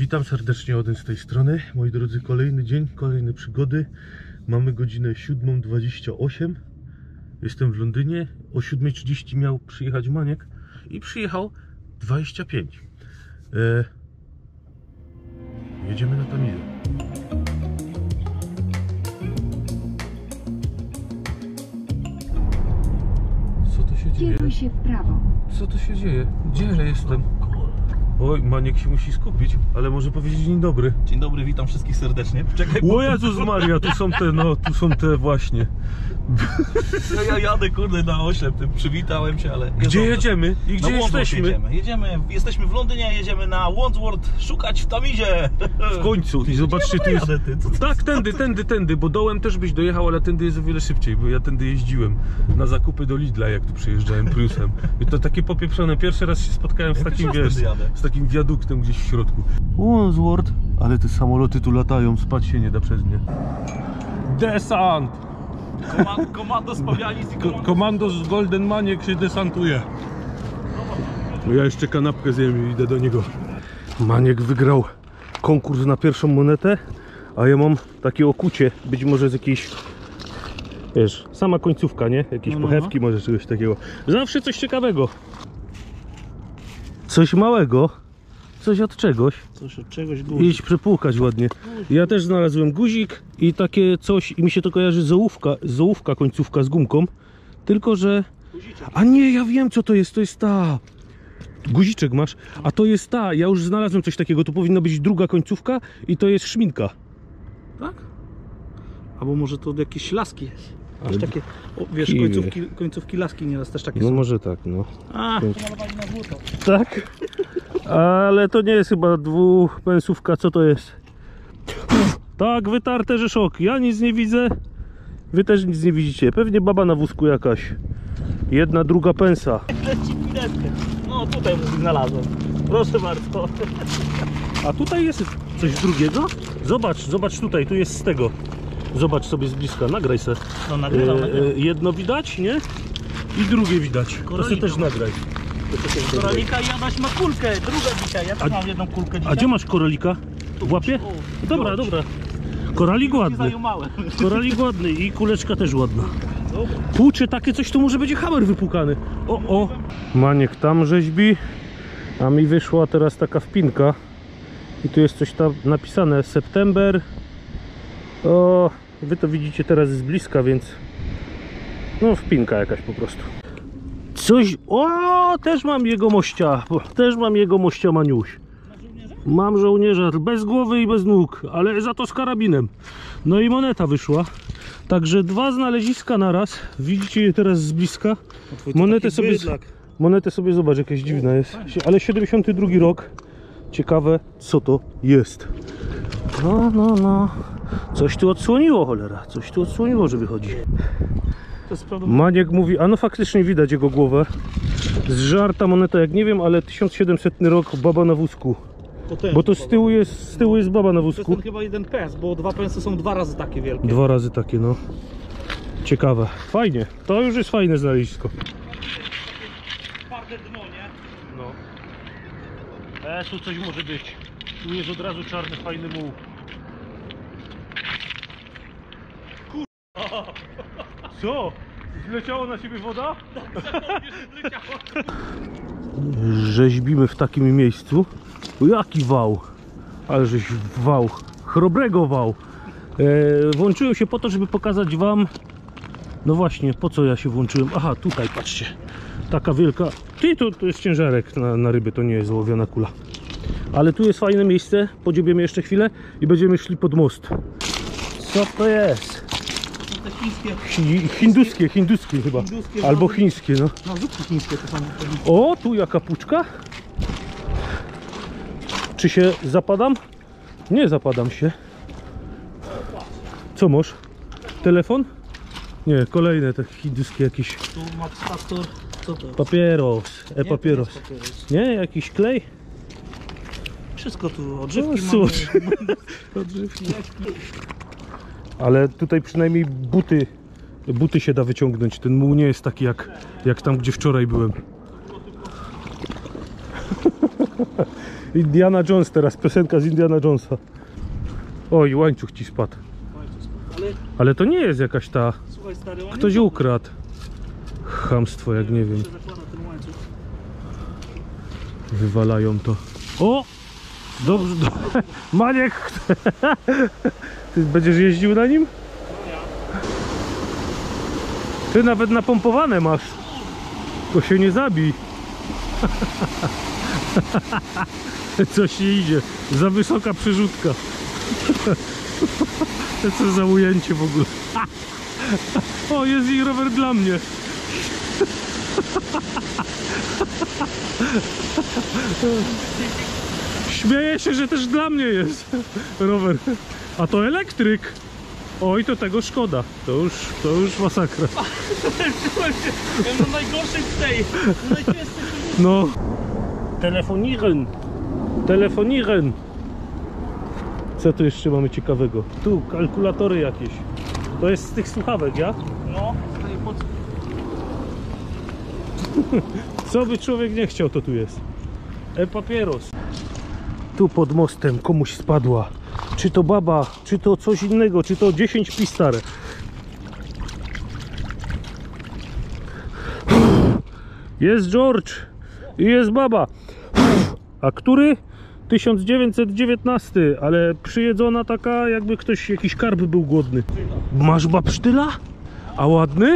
Witam serdecznie, Odyn z tej strony. Moi drodzy, kolejny dzień, kolejne przygody. Mamy godzinę 7:28. Jestem w Londynie. O 7:30 miał przyjechać Maniek i przyjechał 25. Jedziemy na Tamizę. Co to się dzieje? Kieruj się w prawo. Co to się dzieje? Gdzie ja jestem? Oj, Maniek się musi skupić, ale może powiedzieć dzień dobry. Dzień dobry, witam wszystkich serdecznie. Czekaj, O Jezus Maria, tu są te, no, tu są te właśnie. ja jadę kurde na 8, tym przywitałem się, ale... Gdzie jedziemy? I gdzie jesteśmy? Jesteśmy w Londynie, jedziemy na Wandsworth szukać w Tamizie. W końcu. I zobaczcie, tu jest... Tak, Co? tędy, bo dołem też byś dojechał, ale tędy jest o wiele szybciej, bo ja tędy jeździłem na zakupy do Lidla, jak tu przyjeżdżałem Priusem. I to takie popieprzone. Pierwszy raz się spotkałem z takim, wiesz, z takim wiaduktem gdzieś w środku. Wandsworth, ale te samoloty tu latają, spać się nie da przez nie. Desant! Komando z Pawianic i Komando z Golden Maniek się desantuje. Ja jeszcze kanapkę zjem i idę do niego. Maniek wygrał konkurs na pierwszą monetę, a ja mam takie okucie, być może z jakiejś, wiesz, sama końcówka, nie? Jakieś pochewki, może czegoś takiego. Zawsze coś ciekawego. Coś małego. Coś od czegoś. Coś od czegoś guzik. Idź przepłukać ładnie. Ja też znalazłem guzik i takie coś, i mi się to kojarzy z ołówka końcówka z gumką. Tylko że... A nie, ja wiem co to jest ta... Guziczek masz, a to jest ta, ja już znalazłem coś takiego, tu powinna być druga końcówka i to jest szminka. Tak? Albo może to jakieś laski jest. Ale... takie, o, wiesz, końcówki laski nieraz też takie no są. może tak, no. A, to malowali na złoto. Tak? Ale to nie jest chyba dwupensówka, co to jest? Tak, wytarte, że szok. Ja nic nie widzę. Wy też nic nie widzicie. Pewnie baba na wózku jakaś. Jedna, druga pensa. No tutaj znalazłem. Proszę bardzo. A tutaj jest coś drugiego? Zobacz tutaj, tu jest z tego. Zobacz sobie z bliska, nagraj se. No nagrywam. Jedno widać, nie? I drugie widać. To sobie też nagraj. Koralika i Adaś ma kulkę, druga dzisiaj. Ja tam mam jedną kulkę dzisiaj. A gdzie masz koralika? W łapie? Dobra. Koralik ładny. Koralik ładny i kuleczka też ładna. Płucze takie coś, to może będzie hammer wypłukany. O. Maniek tam rzeźbi, a mi wyszła teraz taka wpinka. I tu jest coś tam napisane, September. O, wy to widzicie teraz z bliska, więc no wpinka jakaś po prostu. Coś, o, też mam jego mościa, Maniuś. Mam żołnierza, bez głowy i bez nóg, ale za to z karabinem. No i moneta wyszła. Także dwa znaleziska naraz. Widzicie je teraz z bliska. Monetę sobie zobacz, jakaś dziwna jest. Ale 72 rok. Ciekawe co to jest. No. Coś tu odsłoniło, cholera. Coś tu odsłoniło, że wychodzi. Maniek mówi, a no faktycznie widać jego głowę. Zżarta moneta, jak nie wiem, ale 1700 rok, baba na wózku. Bo to z tyłu jest baba na wózku. To jest chyba jeden pens, bo dwa pensy są dwa razy takie wielkie. Dwa razy takie, no. Ciekawe. Fajnie. To już jest fajne znalezisko. Twarde dno, nie? No. Tu coś może być. Tu jest od razu czarny, fajny muł. Co? Zleciało na siebie woda? Rzeźbimy w takim miejscu. O, jaki wał! Ale żeś wał. Chrobrego wał. Włączyłem się po to, żeby pokazać wam. No właśnie, po co ja się włączyłem? Aha, tutaj patrzcie. Taka wielka. To jest ciężarek na ryby, to nie jest złowiona kula. Ale tu jest fajne miejsce. Podziebiemy jeszcze chwilę i będziemy szli pod most. Co to jest? Hinduskie chyba. Albo chińskie, no. No zupki chińskie to są. O, tu jaka puczka. Czy się zapadam? Nie zapadam się. Co masz? Telefon? Nie, kolejne te hinduskie jakieś. Tu Max Factor. Co to? Papieros. Papieros. Nie, jakiś klej? Wszystko tu, odżywki No, mamy. Odżywki. Ale tutaj przynajmniej buty się da wyciągnąć. Ten muł nie jest taki jak tam, gdzie wczoraj byłem. Indiana Jones teraz, piosenka z Indiana Jonesa. Oj, łańcuch ci spadł. Ale to nie jest jakaś ta... Słuchaj, stary, Ktoś ukradł. Chamstwo, jak nie wiem. Wywalają to. O! Dobrze, Maniek! Ty będziesz jeździł na nim? Ty nawet napompowane masz. To się nie zabij. Coś nie idzie. Za wysoka przerzutka. Co za ujęcie w ogóle. O, jest i rower dla mnie. Śmieję się, że też dla mnie jest rower. A to elektryk. Oj, to tego szkoda. To już masakra. Ja mam najgorszej z tej. No. Telefonieren. Telefonieren. Co tu jeszcze mamy ciekawego? Tu kalkulatory jakieś. To jest z tych słuchawek, ja? No. Co by człowiek nie chciał, to tu jest. E-papieros. Tu pod mostem komuś spadła. Czy to baba, czy to coś innego, czy to 10 pistar. Jest George i jest baba. A który? 1919, ale przyjedzona taka, jakby ktoś, jakiś karp był głodny. Masz babsztyla? A ładny?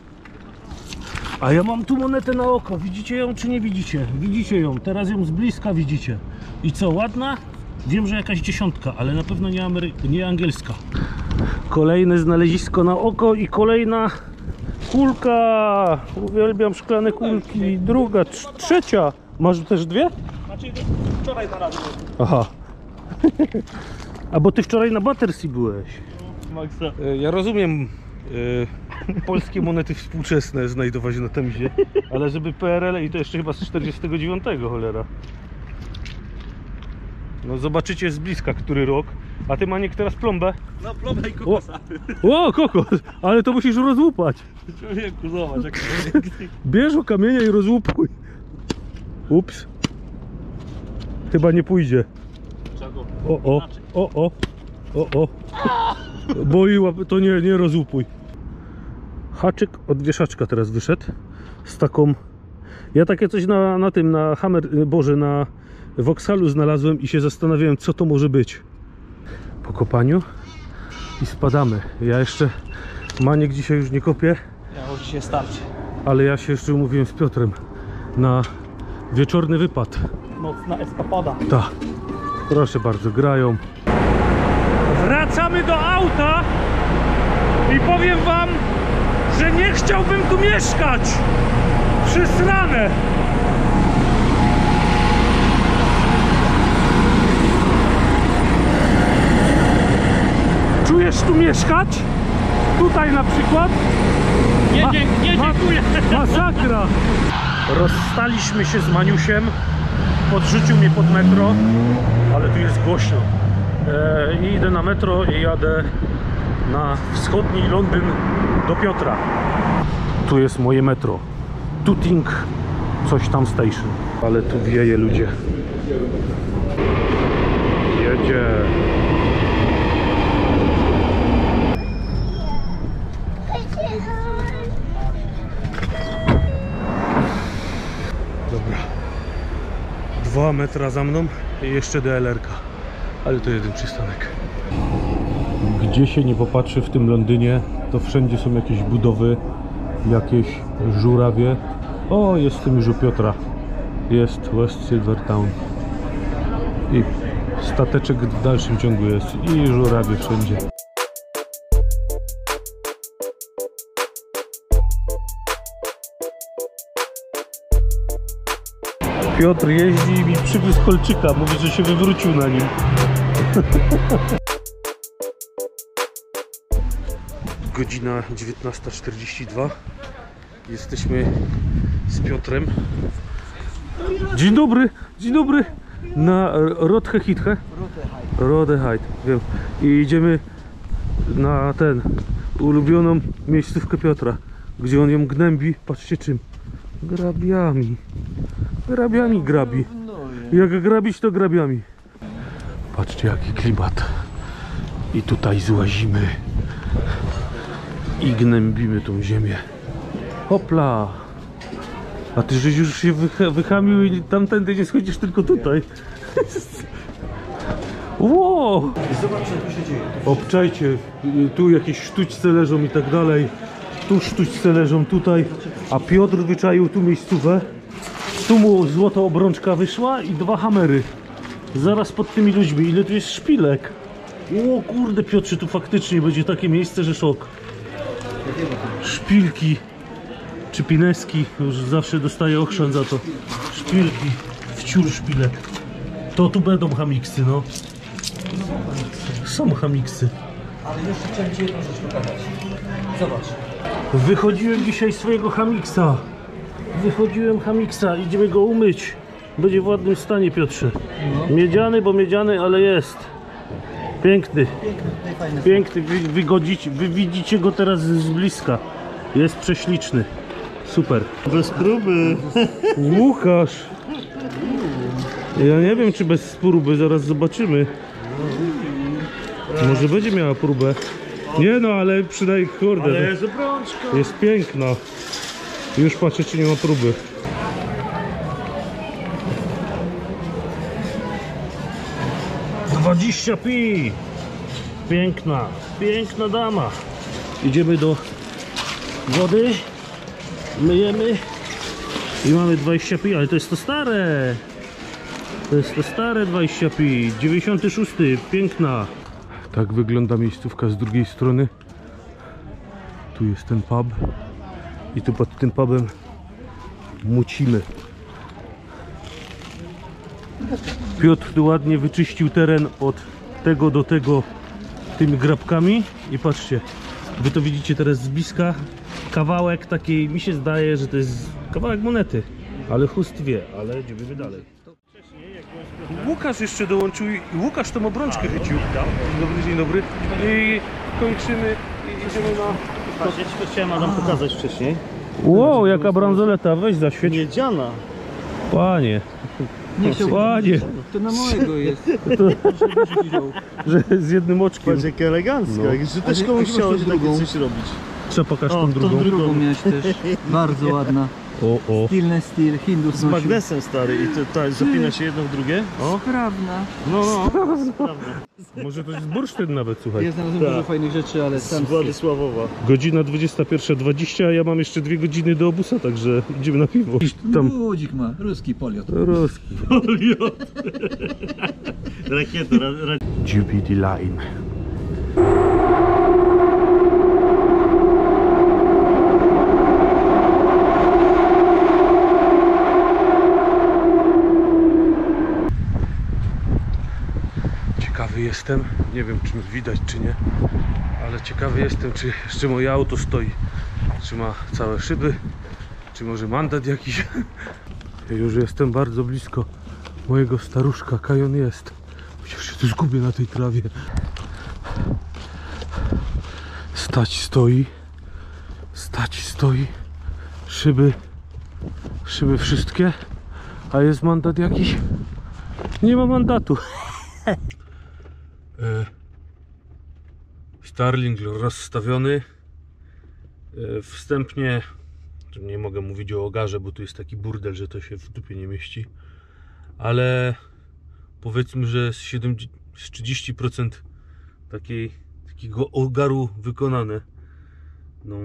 A ja mam tu monetę na oko. Widzicie ją czy nie widzicie? Widzicie ją, teraz ją z bliska widzicie. I co, ładna? Wiem, że jakaś dziesiątka, ale na pewno nie angielska. Kolejne znalezisko na oko i kolejna kulka. Uwielbiam szklane kulki. Druga, trzecia. Masz też dwie? Znaczy, wczoraj znalazłem. Aha. A bo ty wczoraj na Battersea byłeś. Maxa. Ja rozumiem polskie monety współczesne znajdować na Temzie, ale żeby PRL i to jeszcze chyba z 49, cholera. No zobaczycie z bliska, który rok. A ty, Maniek, teraz plombę? No, plombę i kokosa. O, kokos! Ale to musisz rozłupać. Człowieku, zobacz jak Bierz o kamienia i rozłupuj. Ups. Chyba nie pójdzie. Czego? O. Boiła, to nie rozłupuj. Haczyk od wieszaczka teraz wyszedł. Z taką... Ja takie coś na tym, na Hammer, Boże, na Vauxhallu znalazłem i się zastanawiałem, co to może być. Po kopaniu i spadamy. Ja jeszcze, Maniek dzisiaj już nie kopię. Ja może się starczy. Ale ja się jeszcze umówiłem z Piotrem na wieczorny wypad. Nocna eskapada. Tak. Proszę bardzo, grają. Wracamy do auta i powiem wam, że nie chciałbym tu mieszkać. Przysrane. Czujesz tu mieszkać? Tutaj na przykład? Nie dziękuję. Masakra. Rozstaliśmy się z Maniusiem. Podrzucił mnie pod metro, ale tu jest głośno. I idę na metro i jadę na wschodni Londyn do Piotra. Tu jest moje metro. Tooting coś tam station. Ale tu wieje, ludzie. Jedzie. Dobra. 2 metra za mną i jeszcze DLR-ka. Ale to jeden przystanek. Gdzie się nie popatrzy w tym Londynie, to wszędzie są jakieś budowy, jakieś żurawie. O, jestem już u Piotra. Jest West Silvertown. I stateczek w dalszym ciągu jest. I żurawie wszędzie. Piotr jeździ i mi przywiózł kolczyka. Mówi, że się wywrócił na nim. Godzina 19:42. Jesteśmy z Piotrem. Dzień dobry, dzień dobry. Na Rodhehithe. Rodehite, wiem. I idziemy na ten ulubioną miejscówkę Piotra, gdzie on ją gnębi. Patrzcie czym. Grabiami. Grabiami grabi. Jak grabić, to grabiami. Patrzcie, jaki klimat. I tutaj złazimy i gnębimy tą ziemię. Hopla! A ty żeś już się wychamił i tamtędy nie schodzisz, tylko tutaj. Wow! Zobacz, co tu się dzieje. Obczajcie, tu jakieś sztućce leżą i tak dalej. Tu sztućce leżą tutaj. A Piotr wyczaił tu miejscówę. Tu mu złota obrączka wyszła i 2 hamery. Zaraz pod tymi ludźmi. Ile tu jest szpilek? O kurde, Piotrze, tu faktycznie będzie takie miejsce, że szok. Szpilki. Czy pineski. Już zawsze dostaję ochrzan za to. Szpilki. Wciur szpilek. To tu będą hamiksy, no. Są hamiksy. Ale jeszcze chciałem ci jedną rzecz pokazać. Zobacz. Wychodziłem dzisiaj swojego hamiksa. Wychodziłem hamiksa. Idziemy go umyć. Będzie w ładnym stanie, Piotrze. Miedziany, bo miedziany, ale jest. Piękny. Piękny. Wy widzicie go teraz z bliska. Jest prześliczny. Super. Bez próby. Łukasz. Ja nie wiem, czy bez próby. Zaraz zobaczymy. Może będzie miała próbę. Nie no, ale przynajmniej kurde. Ale jest obrączka. Jest piękna. Już patrzę, czy nie ma próby. $20 pi. Piękna, piękna dama. Idziemy do wody. Myjemy. I mamy 20 pi, ale to jest to stare. To jest to stare 20 pi. 96. Piękna. Tak wygląda miejscówka z drugiej strony. Tu jest ten pub. I tu pod tym pubem mucimy. Piotr tu ładnie wyczyścił teren od tego do tego tymi grabkami. I patrzcie, wy to widzicie teraz z bliska. Kawałek takiej, mi się zdaje, że to jest kawałek monety. Ale chust wie, ale idziemy dalej. Łukasz jeszcze dołączył i Łukasz tą obrączkę chycił. Dzień dobry. I kończymy i idziemy na... Patrz, ja ci to chciałem Adam pokazać wcześniej. Wow, jaka bransoleta, weź zaświeć. Miedziana. Panie. Nie chciał. Panie. To na małego jest. Że z jednym oczkiem. Patrz, jak elegancka. No. Że też komuś chciało się takie coś robić. Trzeba pokaż O, tą tą drugą. drugą. Drugą miałeś też. Bardzo ładna. O. Stylny styl, Hindus Z nosił. magnesem stary i to zapina się jedno w drugie. O. Sprawna. No. Może to jest bursztyn nawet, słuchaj. Ja znalazłem Tak. dużo fajnych rzeczy, ale Z sam Władysławowa. Godzina 21:20, a ja mam jeszcze 2 godziny do obusa, także idziemy na piwo. Tam Budzik ma, ruski poliot. Ruski. Rakieta. GPD Line. Ciekawy jestem, nie wiem czy widać czy nie, ale ciekawy jestem, czy jeszcze moje auto stoi, czy ma całe szyby, czy może mandat jakiś. Ja już jestem bardzo blisko mojego staruszka, Kajon jest. Chociaż się tu zgubię na tej trawie. Stać stoi, szyby wszystkie, a jest mandat jakiś? Nie ma mandatu. Starling rozstawiony. Wstępnie nie mogę mówić o ogarze, bo tu jest taki burdel, że to się w dupie nie mieści, ale powiedzmy, że z 30% takiego ogaru wykonane. No,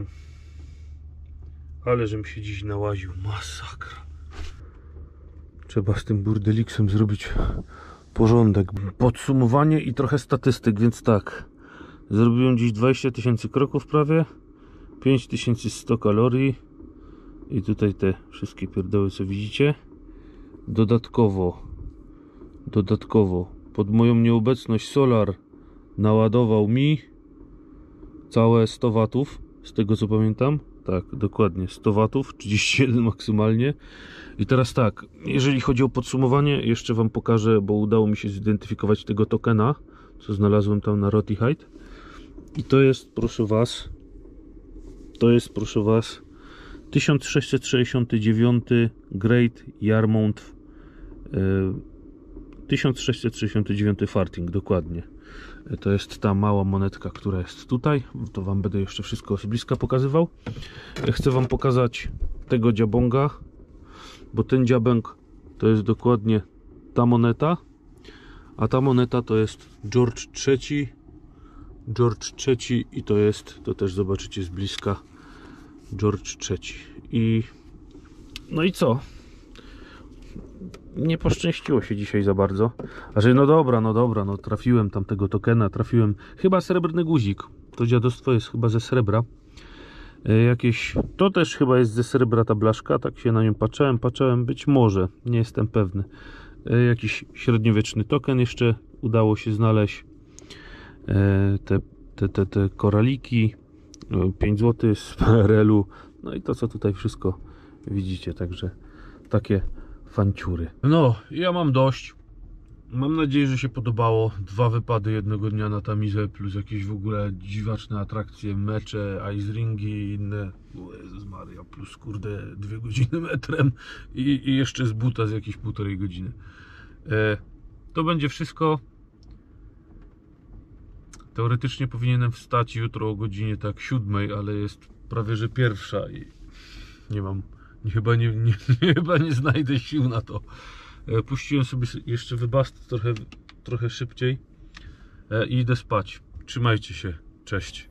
ale żem się dziś nałaził, masakra. Trzeba z tym burdeliksem zrobić porządek. Podsumowanie i trochę statystyk, więc tak. Zrobiłem dziś 20 000 kroków prawie, 5100 kalorii i tutaj te wszystkie pierdoły, co widzicie. Dodatkowo pod moją nieobecność solar naładował mi całe 100 watów, z tego co pamiętam. Tak, dokładnie 100 watów, 31 maksymalnie. I teraz tak, jeżeli chodzi o podsumowanie, jeszcze wam pokażę, bo udało mi się zidentyfikować tego tokena, co znalazłem tam na Rotihide. I to jest, proszę was, 1669 Great Yarmouth 1669 farting, dokładnie. To jest ta mała monetka, która jest tutaj. To wam będę jeszcze wszystko z bliska pokazywał. Chcę wam pokazać tego dziabonga, bo ten dziabąg to jest dokładnie ta moneta, a ta moneta to jest George III. George III i to jest, to też zobaczycie z bliska, George III. I no i co? Nie poszczęściło się dzisiaj za bardzo. A że no dobra, no trafiłem tam tego tokena, trafiłem chyba srebrny guzik. To dziadostwo jest chyba ze srebra. Jakieś, to też chyba jest ze srebra ta blaszka, tak się na nią patrzałem, być może, nie jestem pewny. Jakiś średniowieczny token jeszcze udało się znaleźć. Te koraliki, 5 zł z PRL-u, no i to co tutaj wszystko widzicie, także takie fanciury. No, ja mam dość. Mam nadzieję, że się podobało. 2 wypady jednego dnia na Tamizę, plus jakieś w ogóle dziwaczne atrakcje, mecze, ice ringi i inne. O Jezus Maria, plus kurde 2 godziny metrem i jeszcze z buta z jakieś 1,5 godziny. To będzie wszystko. Teoretycznie powinienem wstać jutro o godzinie tak 7, ale jest prawie że 1 i nie mam, chyba nie znajdę sił na to. Puściłem sobie jeszcze wybast trochę szybciej i idę spać. Trzymajcie się, cześć.